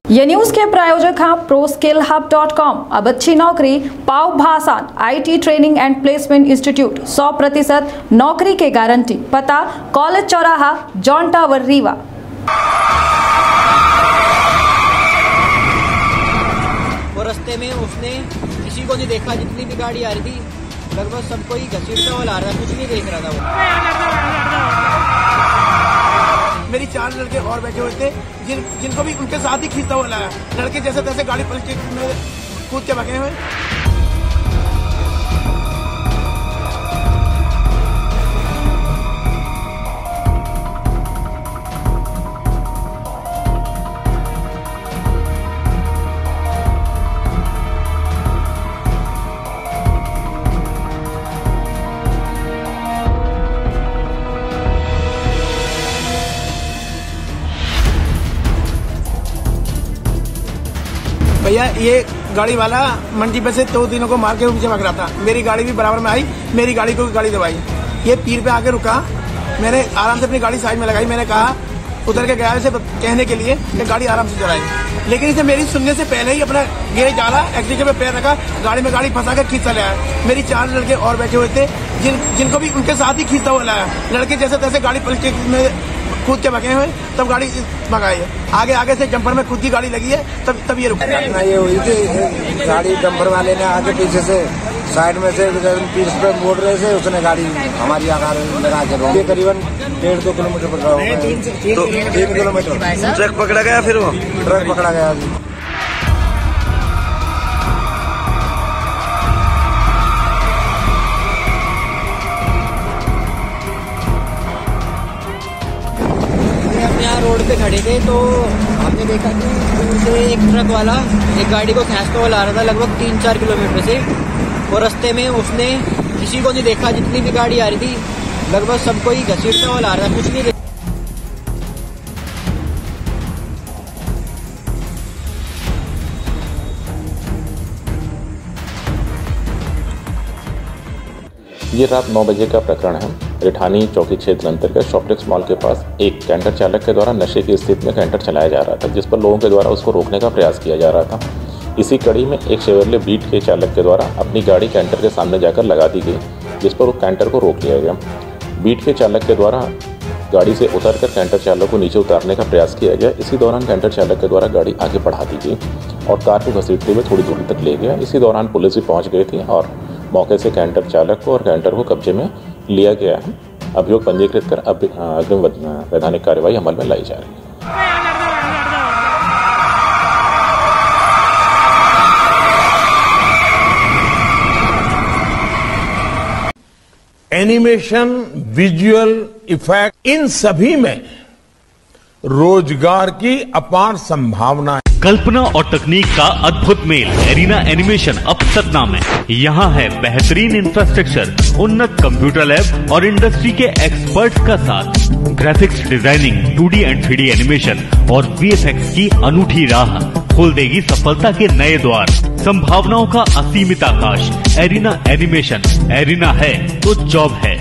ये न्यूज के प्रायोजक हैं ProSkillHub.com। अब अच्छी नौकरी पाओ भाषा IT training and placement institute 100% नौकरी के गारंटी। पता कॉलेज चौराहा, जॉन टावर, रीवा। वो रास्ते में उसने किसी को नहीं देखा, जितनी भी गाड़ी आ रही थी लगभग सबको ही घसीटता हुआ ला रहा था, कुछ नहीं देख रहा था वो। मेरी 4 लड़के और बैठे हुए थे जिनको भी उनके साथ ही खींचता हुआ लाया। लड़के जैसे तैसे गाड़ी पलटी में कूद के भागे हुए। भैया ये गाड़ी वाला मंडी पे से 2 दिनों को मार के पीछे भाग रहा था। मेरी गाड़ी भी बराबर में आई, मेरी गाड़ी को गाड़ी दबाई। ये पीर पे आके रुका, मैंने आराम से अपनी गाड़ी साइड में लगाई। मैंने कहा उतर के गया इसे कहने के लिए कि गाड़ी आराम से चलाई, लेकिन इसे मेरी सुनने से पहले ही अपना गेट डाला, एक्सीटर पे पैर रखा, गाड़ी में गाड़ी फंसा कर खींच चले आया। मेरी 4 लड़के और बैठे हुए थे जिनको भी उनके साथ ही खींचता हुआ लाया। लड़के जैसे तैसे गाड़ी पलटी में कूद के भागे हुए, तब गाड़ी भगाई है। आगे से जंपर में खुद की गाड़ी लगी है, तब ये रुका। ये हुई थी गाड़ी, डंपर वाले ने आगे पीछे से साइड में से पीछे पे मोड़ रहे थे, उसने गाड़ी हमारी आकार लगा के करीबन 1.5-2 किलोमीटर पकड़ा हुआ है। 3 किलोमीटर ट्रक पकड़ा गया, फिर वो ट्रक पकड़ा गया। यहाँ रोड पे खड़े थे तो हमने देखा कि दूर से एक ट्रक वाला एक गाड़ी को खींचता हुआ ला रहा था लगभग 3-4 किलोमीटर से। और रास्ते में उसने किसी को नहीं देखा, जितनी भी गाड़ी आ रही थी लगभग सबको ही घसीटता हुआ ला रहा था, कुछ नहीं देखा। ये रात 9 बजे का प्रकरण है। रिठानी चौकी क्षेत्र अंतर्गत शॉपलेक्स मॉल के पास एक कैंटर चालक के द्वारा नशे की स्थिति में कैंटर चलाया जा रहा था, जिस पर लोगों के द्वारा उसको रोकने का प्रयास किया जा रहा था। इसी कड़ी में एक शेवरले बीट के चालक के द्वारा अपनी गाड़ी कैंटर के सामने जाकर लगा दी गई, जिस पर वो कैंटर को रोक लिया गया। बीट के चालक के द्वारा गाड़ी से उतरकर कैंटर चालक को नीचे उतारने का प्रयास किया गया। इसी दौरान कैंटर चालक के द्वारा गाड़ी आगे बढ़ा दी गई और कार को घसीटते हुए थोड़ी दूरी तक ले गया। इसी दौरान पुलिस भी पहुँच गई थी और मौके से कैंटर चालक को और कैंटर को कब्जे में लिया गया है। अभियोग पंजीकृत कर अग्रिम वैधानिक कार्यवाही अमल में लाई जा रही है। एनिमेशन, विजुअल इफेक्ट, इन सभी में रोजगार की अपार संभावना है। कल्पना और तकनीक का अद्भुत मेल एरिना एनिमेशन अब सतना में। यहाँ है बेहतरीन इंफ्रास्ट्रक्चर, उन्नत कंप्यूटर लैब और इंडस्ट्री के एक्सपर्ट्स का साथ। Graphics designing, 2D and 3D animation और VFX की अनूठी राह खोल देगी सफलता के नए द्वार। संभावनाओं का असीमित आकाश। एरिना एनिमेशन, एरिना है तो जॉब है।